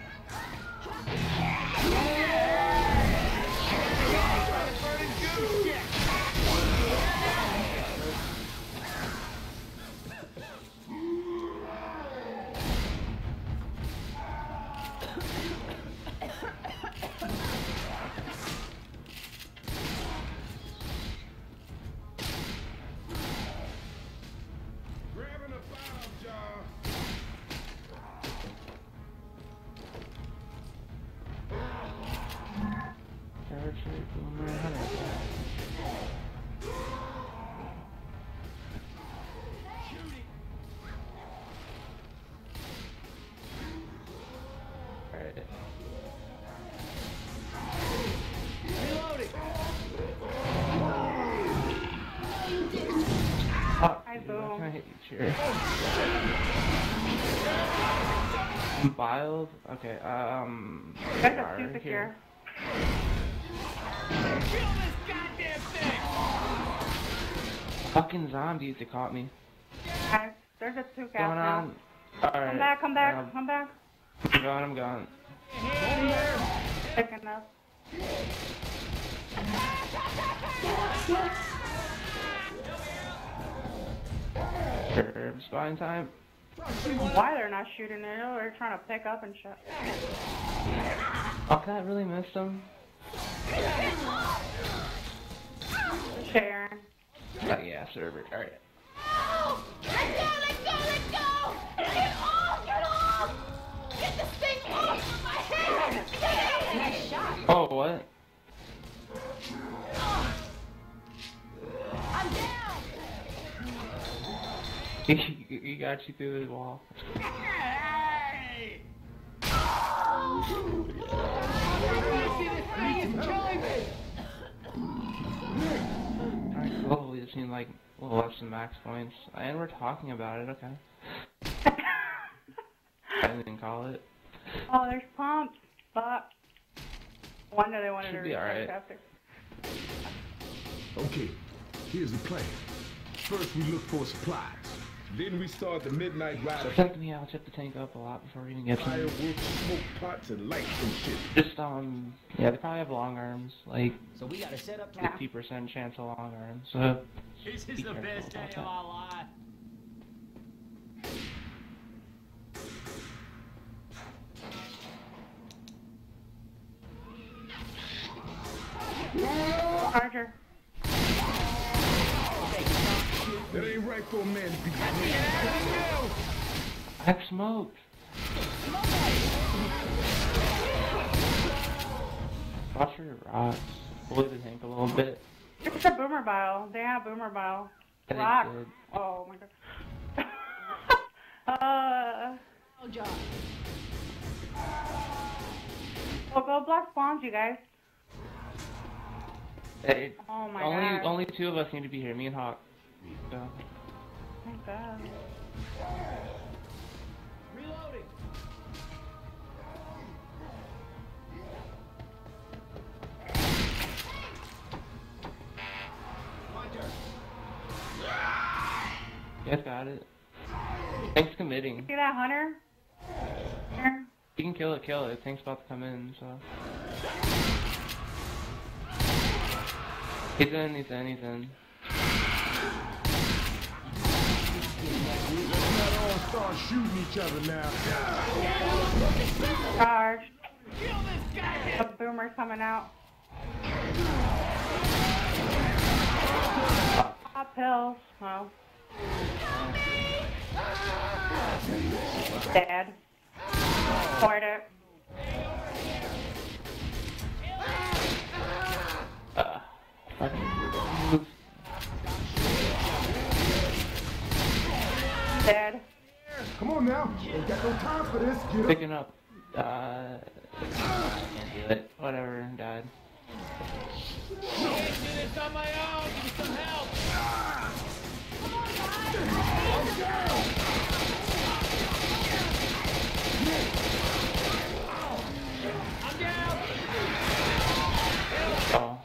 Grabbing a five jar. Parachute, boomer, hunter. Alright. Oh, I dude, why boom. can I hit you? Cheers. Compiled? Okay, um... That's a alright, two secure. here. Fucking zombies, they caught me. Guys, there's a two What's cap going now. on? Alright. Come back, come back, um, come back. I'm gone, I'm gone. Picking up. Herb spine time. Why they're not shooting it? They're trying to pick up and shit. Oh, that really missed him. Sharon. Oh, yeah, server. Alright. Oh! Let go, let go, let go! Get off, get off! Get this thing off of my head! Nice shot. Oh, what? I'm down! he, he got you through the wall. Hey! Alright, cool. We just need like a little less than max points. And we're talking about it, okay. I didn't call it. Oh, there's pumps. Fuck. Wonder they wanted Should to be research alright. after. Okay, here's the plan. First we look for supplies. Then we start the Midnight Rider Protect me, I'll check the tank up a lot before we even get to fireworks, smoke pots, and lights and shit. Just, um, yeah, they probably have long arms. Like, So we gotta set up to fifty percent chance of long arms. So, This be is the careful best day about of that. my life. Charger. That ain't right for a man to be. I have smoked. Watch your rocks. Bully the tank a little bit. It's a boomer bile. They have boomer bile. Yeah, they Rock. did. Oh my god. uh. Oh, John. Well, go block spawns, you guys. Hey, Oh my only god. only two of us need to be here. Me and Hawk. So. Thank God. Reloading. You guys got it. Tank's committing. See that hunter? Here. You can kill it, kill it. Tank's about to come in, so. He's in, he's in, he's in. Let's not all start shooting each other now. Charge. The boomer's coming out. Pop pills. Oh. Dead. Poured it. Uh, fucking. Dead. Come on now. Ain't got no time for this. Get up. Picking up. Uh, I can't do it. Whatever, died. Oh.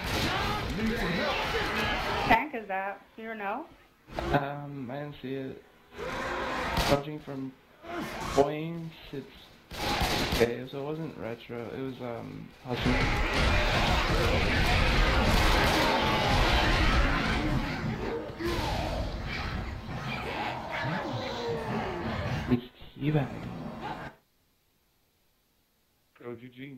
Tank is that? You don't know? Um, I didn't see it. Judging from points, it's okay, so it wasn't retro, it was, um, hustling. It's teabag. Oh, G G.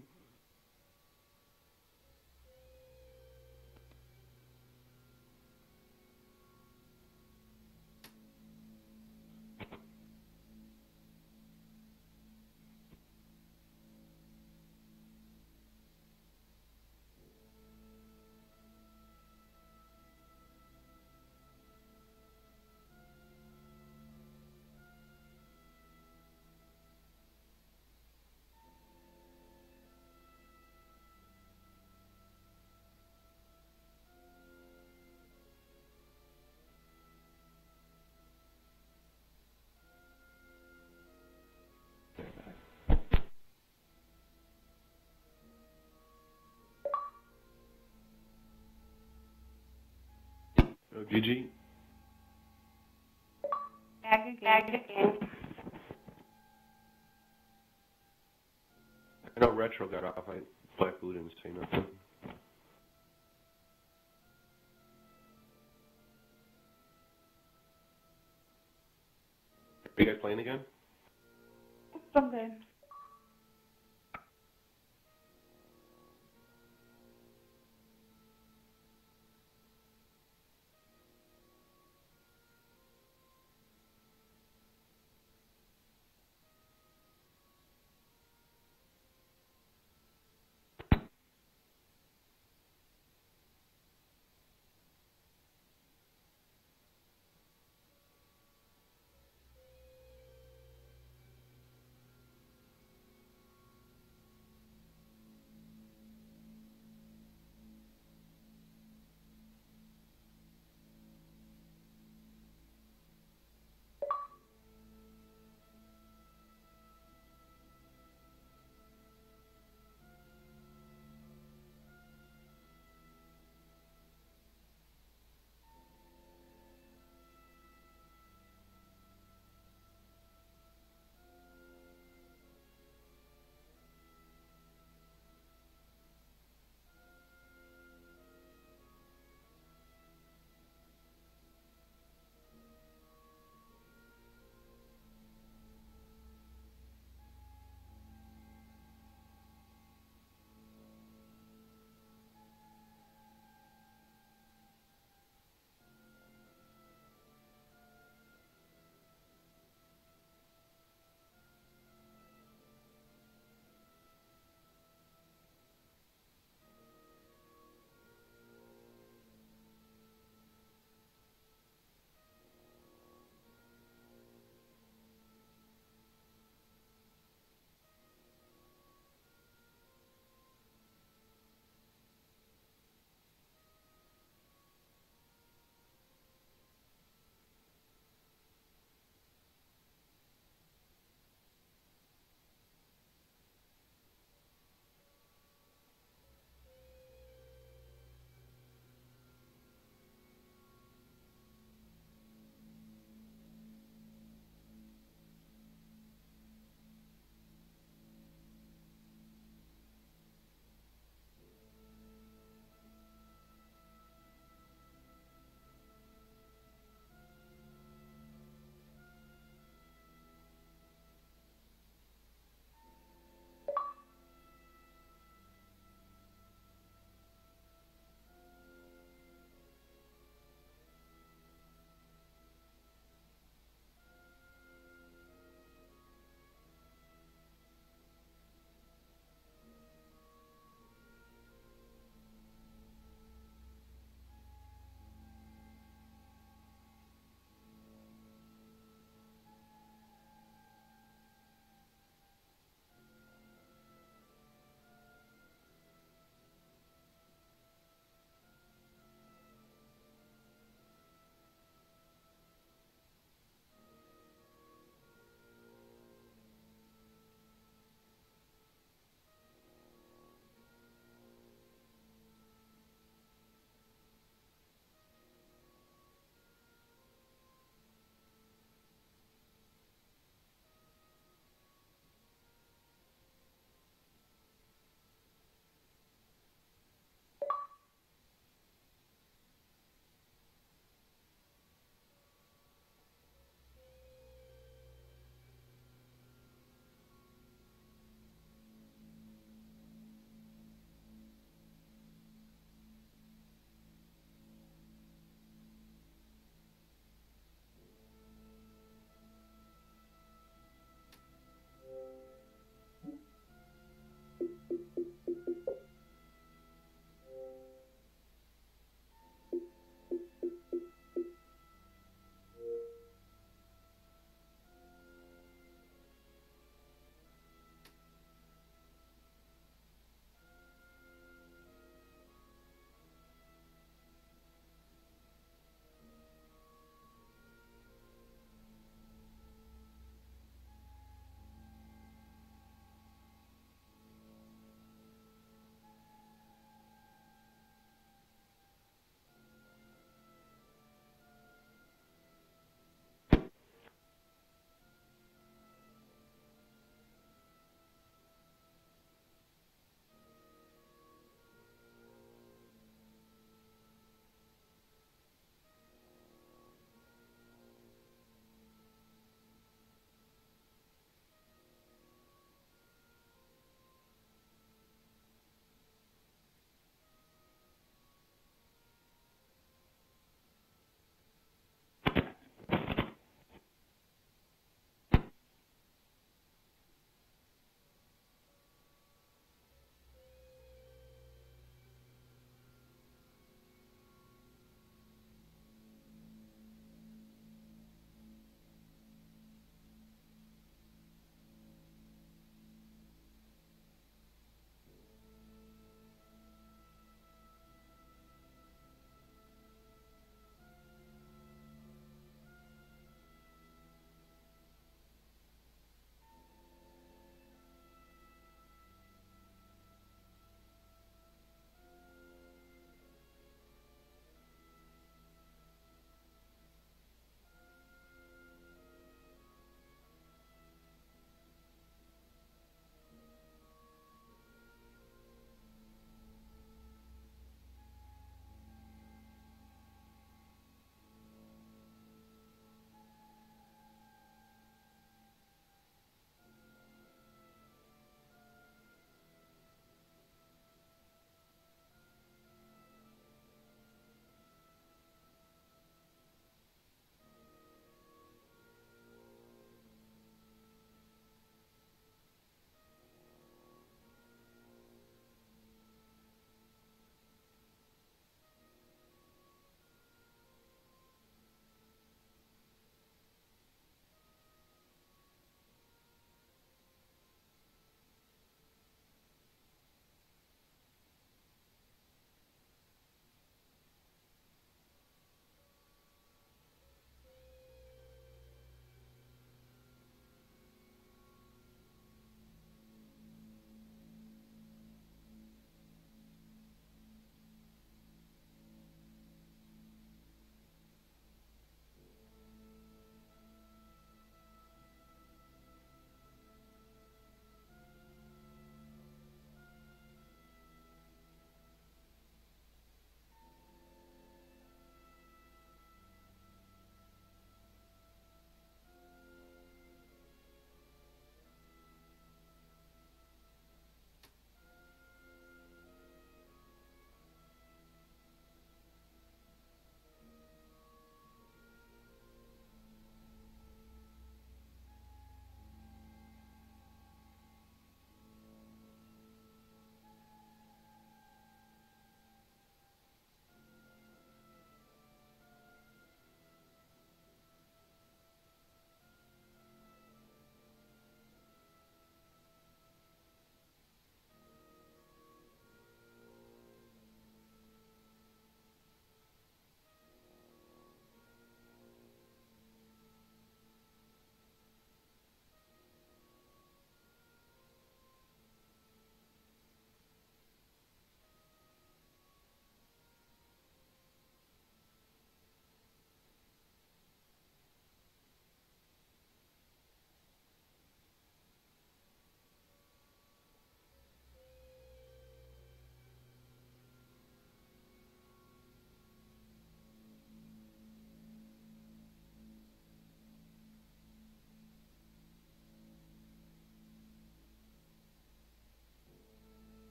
Oh, G G. Ag again. again. I know Retro got off. I Black Blue didn't say nothing. Are you guys playing again? I'm good.